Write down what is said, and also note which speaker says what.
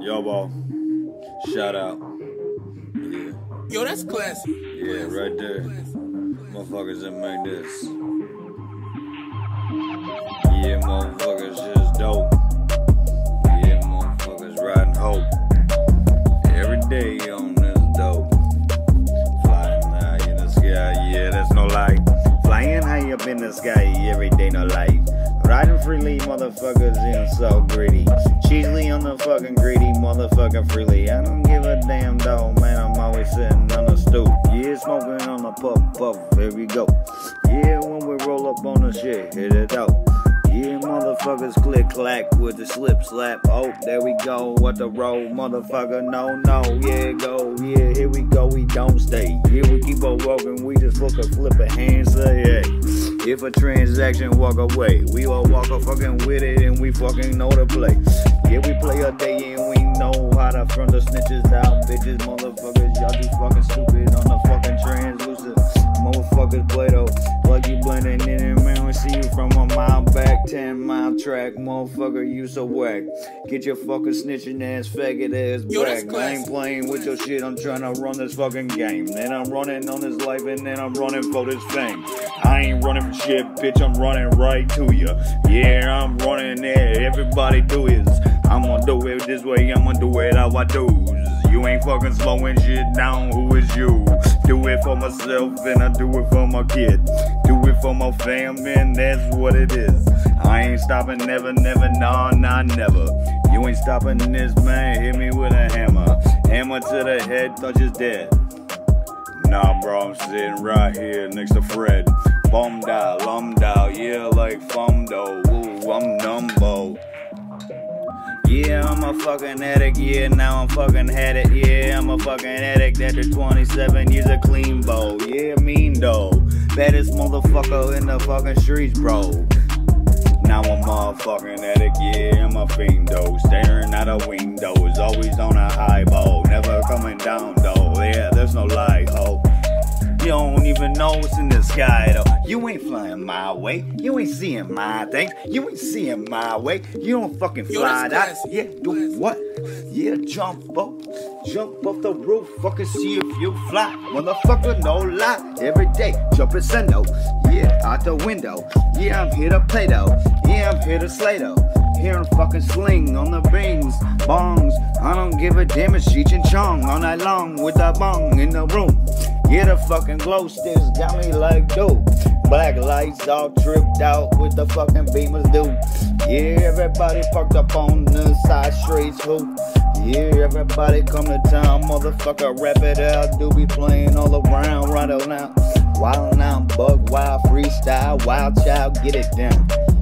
Speaker 1: Yo, ball. Shout out. Yeah.
Speaker 2: Yo, that's classic.
Speaker 1: Yeah, right there. Motherfuckers that make this. Yeah, motherfuckers just dope. Yeah, motherfuckers riding hope. Every day on this dope. Flying high in the sky, yeah, that's no lie. Flying high up in the sky, every day no life. Riding freely, motherfuckers in so greedy. Cheesily on the fucking greedy, motherfucking freely. I don't give a damn dog, man, I'm always sitting on the stoop. Yeah, smoking on the puff, here we go. Yeah, when we roll up on the shit, hit it out. Yeah, motherfuckers click clack with the slip slap. Oh, there we go, what the roll, motherfucker, no, yeah, go, yeah, here we go, we don't stay. Here we keep on walking, we just look a flip a hand, say, hey. If a transaction walk away, we all walk a fucking with it and we fucking know the play. Yeah, we play a day and we know how to front the snitches out, bitches, motherfuckers, y'all just fucking stupid on the fucking translucent. Motherfuckers play though, like you blending in and man, we see you from a mile back, 10-mile track, motherfucker, you so whack. Get your fucking snitching ass, faggot ass back. I ain't playing with your shit, I'm trying to run this fucking game. Then I'm running on this life and then I'm running for this fame. I ain't running for shit, bitch, I'm running right to you. Yeah, I'm running there, everybody do his. I'm gonna do it this way, I'm gonna do it how I do. You ain't fucking slowing shit down, who is you? Do it for myself and I do it for my kid. Do it for my fam and that's what it is. I ain't stopping, never, nah, never. You ain't stopping this, man, hit me with a hammer. Hammer to the head, thought you're dead. Nah, bro, I'm sitting right here next to Fred. Bum dial, yeah, like Fumdo. Ooh, I'm numbo. Yeah, I'm a fucking addict, yeah, now I'm fucking had it. Yeah, I'm a fucking addict after 27 years of clean bowl. Yeah, mean though, baddest motherfucker in the fucking streets, bro. Now I'm a motherfucking addict, yeah, I'm a fiend though. Staring out a window, is always on a high bow. Never coming down though, yeah, there's no lie, ho. You don't even know what's in the sky though. You ain't flying my way. You ain't seeing my things. You ain't seeing my way. You don't fucking fly that. Yeah, do what? Yeah, jump off the roof. Fucking see if you fly. Motherfucker, no lie. Every day, jumping sendo. Yeah, out the window. Yeah, I'm here to play though. Yeah, I'm here to slay though. Here I'm fucking sling on the rings, bongs. I don't give a damn, it's Cheech and Chong all night long with the bong in the room. Yeah, the fucking glow sticks got me like dope. Black lights all tripped out with the fucking beamers do. Yeah, everybody parked up on the side streets who. Yeah, everybody come to town, motherfucker, rap it out. Do be playing all around, right now. Wild now, bug wild, freestyle, wild child, get it down.